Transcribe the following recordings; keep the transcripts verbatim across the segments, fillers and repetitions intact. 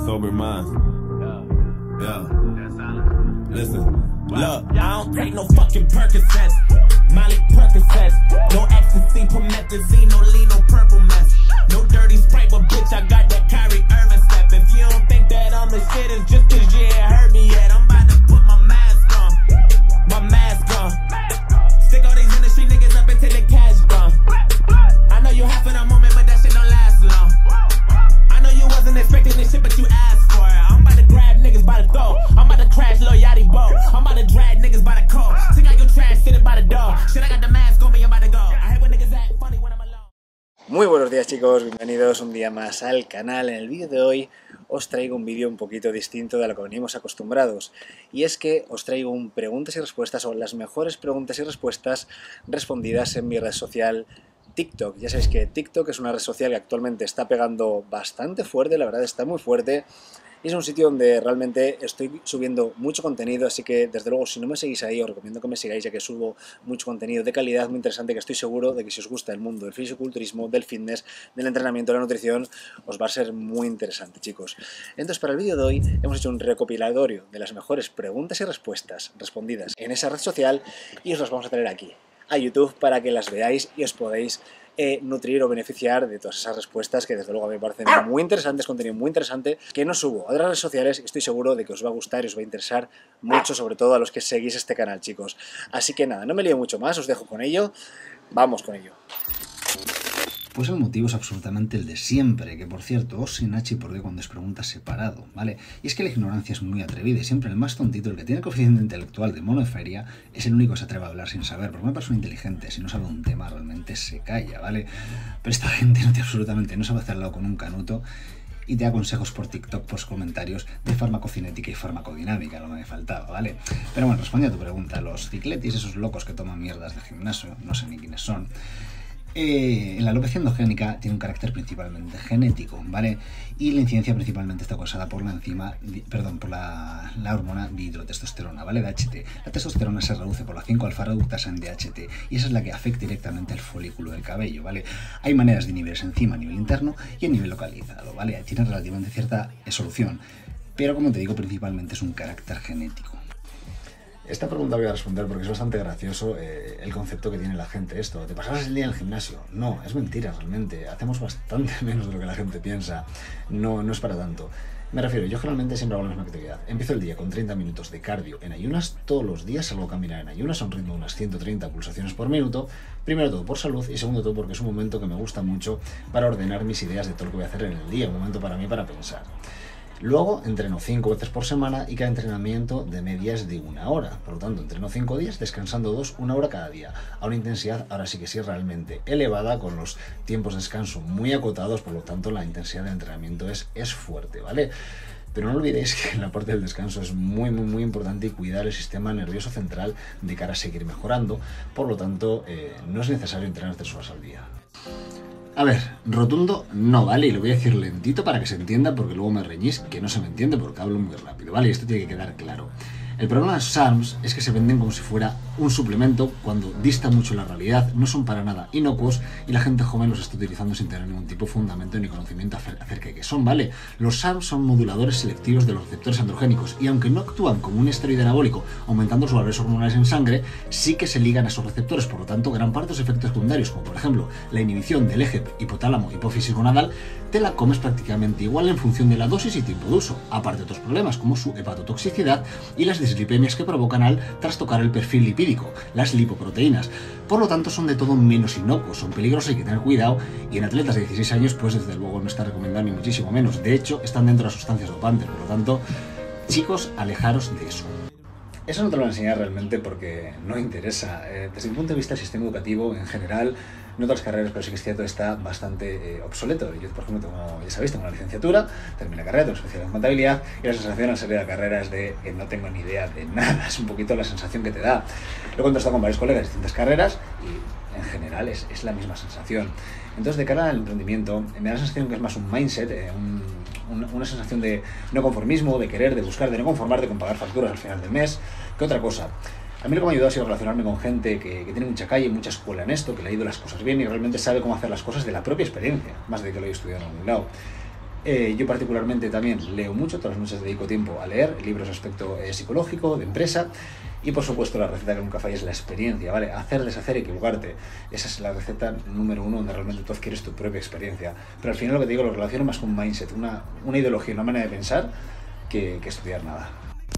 sober minds. Yeah. Listen. Look, I don't take no fucking Percocets. Molly Percocets. No ecstasy, promethazine, no lean, no purple mess. No dirty Sprite, but bitch, I got that Kyrie Irving step. If you don't think that I'm the shit, it's just cause you ain't heard me yet. I'm about to put my mask on. My mask on. Stick all these industry niggas up until the cash gone. I know you hype for the moment, but that shit don't last long. I know you wasn't expecting this shit, but you asked for it. I'm about to grab niggas by the throat. I'm about to crash Lil Yachty boat. I'm about to drag niggas by the coat. Take out your trash sitting by the door. Shit, I got the mask on me, I'm about to go. I hate when niggas act funny when I'm alone. Muy buenos días chicos, bienvenidos un día más al canal. En el vídeo de hoy os traigo un vídeo un poquito distinto de lo que venimos acostumbrados. Y es que os traigo un preguntas y respuestas, o las mejores preguntas y respuestas respondidas en mi red social TikTok. Ya sabéis que TikTok es una red social que actualmente está pegando bastante fuerte, la verdad está muy fuerte. Y es un sitio donde realmente estoy subiendo mucho contenido, así que desde luego si no me seguís ahí os recomiendo que me sigáis, ya que subo mucho contenido de calidad muy interesante, que estoy seguro de que si os gusta el mundo del fisiculturismo, del fitness, del entrenamiento, de la nutrición, os va a ser muy interesante, chicos. Entonces, para el vídeo de hoy hemos hecho un recopilatorio de las mejores preguntas y respuestas respondidas en esa red social y os las vamos a traer aquí a YouTube para que las veáis y os podéis Eh, nutrir o beneficiar de todas esas respuestas que desde luego a mí me parecen muy interesantes, contenido muy interesante que no subo a otras redes sociales y estoy seguro de que os va a gustar y os va a interesar mucho, sobre todo a los que seguís este canal, chicos. Así que nada, no me lío mucho más, os dejo con ello, vamos con ello. Pues el motivo es absolutamente el de siempre, que por cierto, os sin H y por qué cuando os preguntas separado, ¿vale? Y es que la ignorancia es muy atrevida y siempre el más tontito, el que tiene el coeficiente intelectual de mono de feria, es el único que se atreve a hablar sin saber, porque una persona inteligente, si no sabe un tema, realmente se calla, ¿vale? Pero esta gente no tiene absolutamente, no sabe hacerlo con un canuto y te da consejos por TikTok, por comentarios de farmacocinética y farmacodinámica, lo que me faltaba, ¿vale? Pero bueno, respondiendo a tu pregunta, los cicletis, esos locos que toman mierdas de gimnasio, no sé ni quiénes son. Eh, la alopecia endogénica tiene un carácter principalmente genético, ¿vale? Y la incidencia principalmente está causada por la enzima, di, perdón, por la, la hormona dihidrotestosterona, ¿vale? D H T. La testosterona se reduce por la cinco alfa reductasa en D H T y esa es la que afecta directamente al folículo del cabello, ¿vale? Hay maneras de inhibir esa enzima a nivel interno y a nivel localizado, ¿vale? Tiene relativamente cierta solución, pero como te digo, principalmente es un carácter genético. Esta pregunta voy a responder porque es bastante gracioso eh, el concepto que tiene la gente esto. ¿Te pasarás el día en el gimnasio? No, es mentira realmente. Hacemos bastante menos de lo que la gente piensa. No, no es para tanto. Me refiero, yo generalmente siempre hago la misma actividad. Empiezo el día con treinta minutos de cardio en ayunas. Todos los días salgo a caminar en ayunas a un ritmo de unas ciento treinta pulsaciones por minuto. Primero todo por salud y segundo todo porque es un momento que me gusta mucho para ordenar mis ideas de todo lo que voy a hacer en el día. Un momento para mí para pensar. Luego entreno cinco veces por semana y cada entrenamiento de media es de una hora. Por lo tanto, entreno cinco días, descansando dos, una hora cada día. A una intensidad, ahora sí que sí, realmente elevada, con los tiempos de descanso muy acotados, por lo tanto la intensidad del entrenamiento es, es fuerte, ¿vale? Pero no olvidéis que la parte del descanso es muy, muy, muy importante y cuidar el sistema nervioso central de cara a seguir mejorando. Por lo tanto, eh, no es necesario entrenar tres horas al día. A ver, rotundo no, ¿vale? Y lo voy a decir lentito para que se entienda, porque luego me reñís que no se me entiende porque hablo muy rápido, ¿vale? Y esto tiene que quedar claro. El problema de los S A R Ms es que se venden como si fuera un suplemento cuando dista mucho la realidad, no son para nada inocuos y la gente joven los está utilizando sin tener ningún tipo de fundamento ni conocimiento acerca de qué son, ¿vale? Los S A R Ms son moduladores selectivos de los receptores androgénicos y aunque no actúan como un esteroide anabólico aumentando los valores hormonales en sangre, sí que se ligan a esos receptores, por lo tanto gran parte de los efectos secundarios, como por ejemplo la inhibición del eje hipotálamo hipófisis gonadal, te la comes prácticamente igual en función de la dosis y tiempo de uso, aparte de otros problemas como su hepatotoxicidad y las dislipemias que provocan al trastocar el perfil lipídico, las lipoproteínas. Por lo tanto, son de todo menos inocuos, son peligrosos, hay que tener cuidado y en atletas de dieciséis años, pues desde luego no está recomendado ni muchísimo menos. De hecho, están dentro de las sustancias dopantes, por lo tanto, chicos, alejaros de eso. Eso no te lo voy a enseñar realmente porque no interesa. Eh, desde mi punto de vista, el sistema educativo en general, no todas las carreras, pero sí que es cierto, está bastante eh, obsoleto. Yo, por ejemplo, tengo, ya sabéis, tengo una licenciatura, terminé la carrera, tengo especialidad en contabilidad y la sensación al salir de la carrera es de que no tengo ni idea de nada. Es un poquito la sensación que te da. Lo he contrastado con varios colegas de distintas carreras y en general es, es la misma sensación. Entonces, de cara al emprendimiento, me da la sensación que es más un mindset, eh, un, un, una sensación de no conformismo, de querer, de buscar, de no conformarte con pagar facturas al final del mes, que otra cosa. A mí lo que me ha ayudado ha sido relacionarme con gente que, que tiene mucha calle, mucha escuela en esto, que le ha ido las cosas bien y realmente sabe cómo hacer las cosas de la propia experiencia, más de que lo haya estudiado en algún lado. Eh, yo particularmente también leo mucho, todas las noches dedico tiempo a leer libros aspecto eh, psicológico, de empresa, y por supuesto la receta que nunca falla es la experiencia, ¿vale? Hacer, deshacer, equivocarte. Esa es la receta número uno donde realmente tú adquieres tu propia experiencia. Pero al final lo que te digo lo relaciono más con un mindset, una, una ideología, una manera de pensar que, que estudiar nada.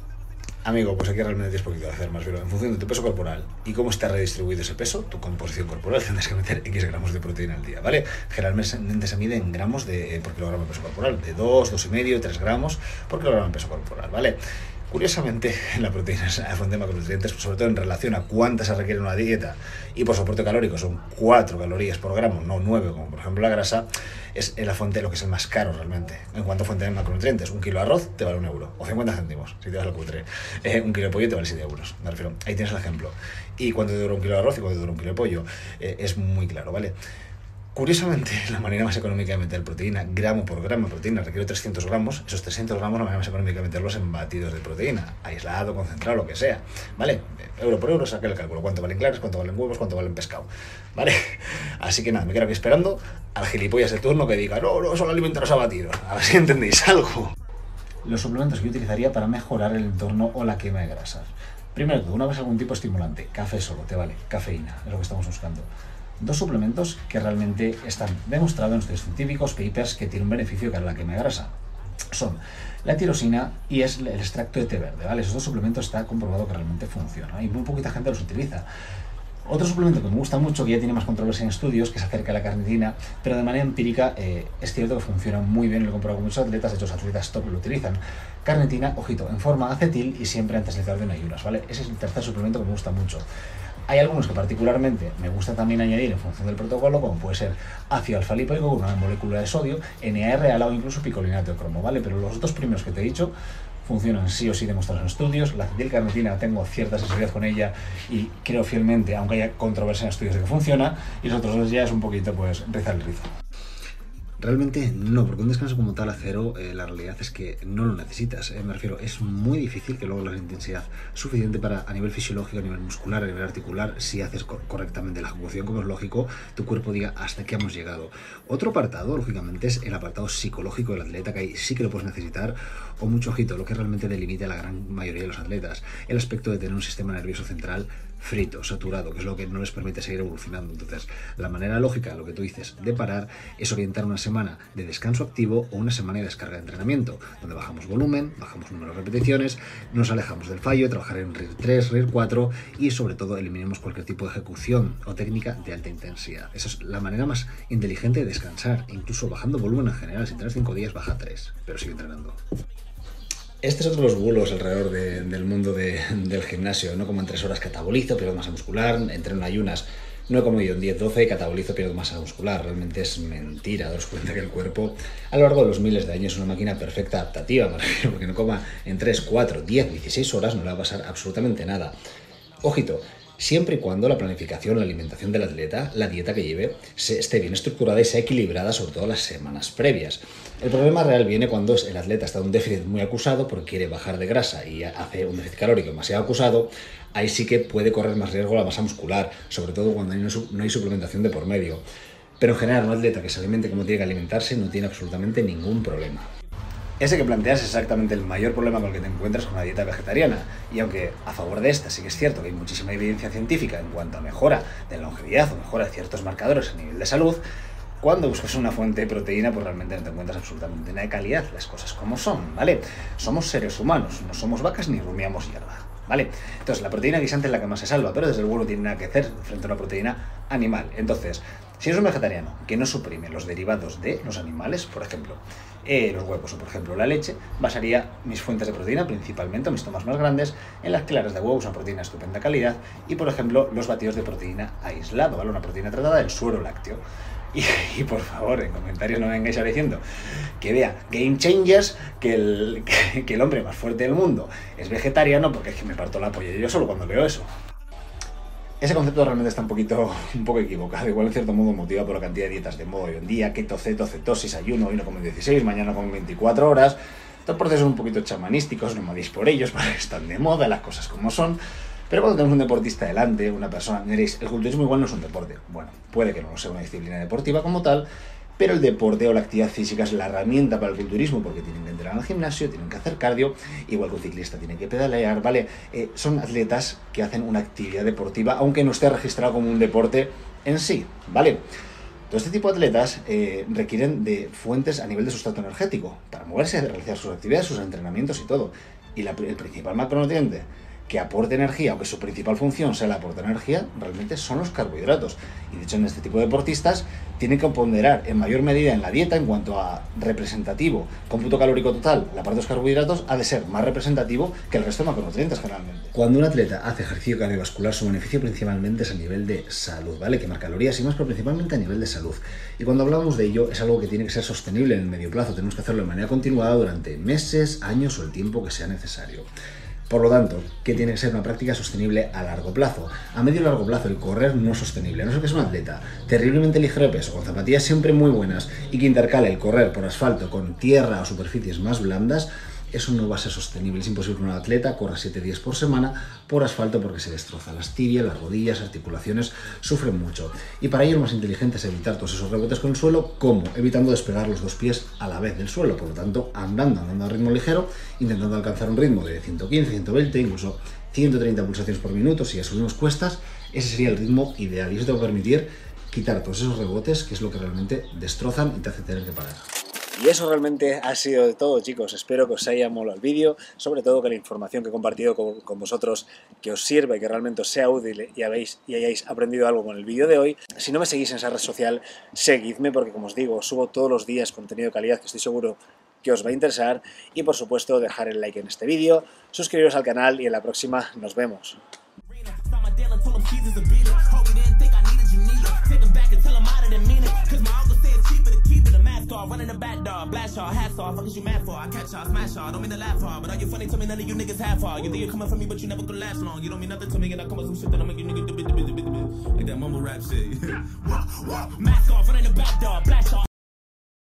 Amigo, pues aquí realmente tienes poquito de hacer más, pero en función de tu peso corporal y cómo está redistribuido ese peso, tu composición corporal, tendrás que meter X gramos de proteína al día, ¿vale? Generalmente se mide en gramos de, por kilogramo de peso corporal, de dos, dos y medio, tres gramos por kilogramo de peso corporal, ¿vale? Curiosamente, la proteína es la fuente de macronutrientes, sobre todo en relación a cuántas se requiere en una dieta y por soporte calórico son cuatro calorías por gramo, no nueve, como por ejemplo la grasa, es la fuente de lo que es el más caro realmente. En cuanto a fuente de macronutrientes, un kilo de arroz te vale un euro, o cincuenta céntimos, si te vas al cutre. Eh, un kilo de pollo te vale siete euros, me refiero. Ahí tienes el ejemplo. Y cuánto te dura un kilo de arroz y cuánto te dura un kilo de pollo, eh, es muy claro, ¿vale? Curiosamente, la manera más económica de meter proteína, gramo por gramo de proteína, requiere trescientos gramos. Esos trescientos gramos, la manera más económica de meterlos en batidos de proteína, aislado, concentrado, lo que sea, ¿vale? Euro por euro, saca el cálculo. ¿Cuánto valen claras, cuánto valen huevos, cuánto valen pescado? ¿Vale? Así que nada, me quedo aquí esperando al gilipollas de turno que diga, no, no, solo alimentos abatidos. A ver si entendéis algo. Los suplementos que yo utilizaría para mejorar el entorno o la quema de grasas. Primero, una vez algún tipo de estimulante, café solo, te vale, cafeína, es lo que estamos buscando. Dos suplementos que realmente están demostrados en estudios científicos, papers, que tienen un beneficio para la quema de grasa. Son la tirosina y es el extracto de té verde, ¿vale? Esos dos suplementos está comprobado que realmente funcionan y muy poquita gente los utiliza. Otro suplemento que me gusta mucho, que ya tiene más controversia en estudios, que es acerca de la carnitina, pero de manera empírica eh, es cierto que funciona muy bien, lo he comprobado con muchos atletas, de hecho los atletas top lo utilizan. Carnitina, ojito, en forma acetil y siempre antes de hacer de ayunas, ¿vale? Ese es el tercer suplemento que me gusta mucho. Hay algunos que particularmente me gusta también añadir en función del protocolo, como puede ser ácido alfa-lipoico con una molécula de sodio, N A R, A L A o incluso picolinato de cromo, ¿vale? Pero los dos primeros que te he dicho funcionan sí o sí demostrados en estudios. La acetilcarnitina tengo cierta sensibilidad con ella y creo fielmente, aunque haya controversia en estudios de que funciona, y los otros dos ya es un poquito pues rizar el rizo. Realmente no, porque un descanso como tal a cero, eh, la realidad es que no lo necesitas. Eh, me refiero, es muy difícil que logres la intensidad suficiente para, a nivel fisiológico, a nivel muscular, a nivel articular, si haces co correctamente la ejecución, como es lógico, tu cuerpo diga hasta aquí hemos llegado. Otro apartado, lógicamente, es el apartado psicológico del atleta, que ahí sí que lo puedes necesitar, o mucho ojito, lo que realmente delimita a la gran mayoría de los atletas, el aspecto de tener un sistema nervioso central frito, saturado, que es lo que no les permite seguir evolucionando. Entonces, la manera lógica, lo que tú dices, de parar es orientar una semana de descanso activo o una semana de descarga de entrenamiento, donde bajamos volumen, bajamos número de repeticiones, nos alejamos del fallo, trabajar en R I R tres, R I R cuatro y sobre todo eliminemos cualquier tipo de ejecución o técnica de alta intensidad. Esa es la manera más inteligente de descansar, incluso bajando volumen en general. Si entrenas cinco días, baja tres, pero sigue entrenando. Este es otro de los bulos alrededor de, del mundo de, del gimnasio, no como en tres horas catabolizo, pierdo masa muscular, entreno en ayunas, no como yo en diez doce, catabolizo, pierdo masa muscular. Realmente es mentira, daros cuenta que el cuerpo a lo largo de los miles de años es una máquina perfecta adaptativa, porque no coma en tres, cuatro, diez, dieciséis horas no le va a pasar absolutamente nada. Ojito, siempre y cuando la planificación, la alimentación del atleta, la dieta que lleve, se, esté bien estructurada y sea equilibrada, sobre todo las semanas previas. El problema real viene cuando el atleta está en un déficit muy acusado porque quiere bajar de grasa y hace un déficit calórico demasiado acusado. Ahí sí que puede correr más riesgo la masa muscular, sobre todo cuando no hay suplementación de por medio. Pero en general, un atleta que se alimente como tiene que alimentarse no tiene absolutamente ningún problema. Ese que planteas es exactamente el mayor problema con el que te encuentras con una dieta vegetariana. Y aunque a favor de esta sí que es cierto que hay muchísima evidencia científica en cuanto a mejora de la longevidad o mejora de ciertos marcadores a nivel de salud, cuando buscas una fuente de proteína, pues realmente no te encuentras absolutamente nada de calidad, las cosas como son, ¿vale? Somos seres humanos, no somos vacas ni rumiamos hierba, ¿vale? Entonces, la proteína guisante es la que más se salva, pero desde luego no tiene nada que hacer frente a una proteína animal. Entonces, si eres un vegetariano que no suprime los derivados de los animales, por ejemplo, eh, los huevos o por ejemplo la leche, basaría mis fuentes de proteína principalmente, o mis tomas más grandes, en las claras de huevos, una proteína de estupenda calidad, y por ejemplo los batidos de proteína aislado, ¿vale? Una proteína tratada del suero lácteo. Y, y por favor, en comentarios no me vengáis ahora diciendo que vea Game Changers, que el, que, que el hombre más fuerte del mundo es vegetariano, porque es que me parto la polla yo solo cuando leo eso. Ese concepto realmente está un poquito, un poco equivocado. Igual en cierto modo motiva por la cantidad de dietas de moda hoy en día, keto, ceto, cetosis, ayuno, hoy no como dieciséis, mañana como veinticuatro horas. Estos procesos un poquito chamanísticos, no me deis por ellos, porque están de moda, las cosas como son. Pero cuando tenemos un deportista delante, una persona, diréis, el culturismo igual no es un deporte. Bueno, puede que no sea una disciplina deportiva como tal, pero el deporte o la actividad física es la herramienta para el culturismo, porque tienen que entrar al gimnasio, tienen que hacer cardio, igual que un ciclista tiene que pedalear, ¿vale? Eh, son atletas que hacen una actividad deportiva, aunque no esté registrado como un deporte en sí, ¿vale? Todo este tipo de atletas eh, requieren de fuentes a nivel de sustrato energético para moverse, realizar sus actividades, sus entrenamientos y todo. Y la, el principal macronutriente que aporte energía, aunque su principal función sea la aporte energía, realmente son los carbohidratos. Y de hecho en este tipo de deportistas tienen que ponderar en mayor medida en la dieta en cuanto a representativo, cómputo calórico total, la parte de los carbohidratos ha de ser más representativo que el resto de macronutrientes generalmente. Cuando un atleta hace ejercicio cardiovascular, su beneficio principalmente es a nivel de salud, ¿vale? Quemar calorías y más, pero principalmente a nivel de salud. Y cuando hablamos de ello, es algo que tiene que ser sostenible en el medio plazo, tenemos que hacerlo de manera continuada durante meses, años o el tiempo que sea necesario. Por lo tanto, ¿qué tiene que ser una práctica sostenible a largo plazo? A medio y largo plazo, el correr no es sostenible. A no ser que es un atleta terriblemente ligero de peso, con zapatillas siempre muy buenas y que intercale el correr por asfalto con tierra o superficies más blandas, eso no va a ser sostenible. Es imposible que un atleta corra siete días por semana por asfalto porque se destroza las tibias, las rodillas, articulaciones, sufren mucho. Y para ello lo más inteligente es evitar todos esos rebotes con el suelo. ¿Cómo? Evitando despegar los dos pies a la vez del suelo. Por lo tanto, andando, andando a ritmo ligero, intentando alcanzar un ritmo de ciento quince, ciento veinte, incluso ciento treinta pulsaciones por minuto. Si ya subimos cuestas, ese sería el ritmo ideal. Y eso te va a permitir quitar todos esos rebotes, que es lo que realmente destrozan y te hace tener que parar. Y eso realmente ha sido de todo, chicos. Espero que os haya molado el vídeo, sobre todo que la información que he compartido con, con vosotros que os sirva y que realmente os sea útil y, habéis, y hayáis aprendido algo con el vídeo de hoy. Si no me seguís en esa red social, seguidme porque, como os digo, subo todos los días contenido de calidad que estoy seguro que os va a interesar. Y, por supuesto, dejar el like en este vídeo, suscribiros al canal y en la próxima nos vemos. Running the back dog, blast y'all, hats off, what is you mad for? I catch y'all, smash y'all, don't mean to laugh hard, but are you funny to me? None of you niggas half hard. You think you're coming for me, but you never gonna last long. You don't mean nothing to me, and I come with some shit that I'll make you niggas do like that mumble rap shit. Mask off, running the back dog, blast y'all.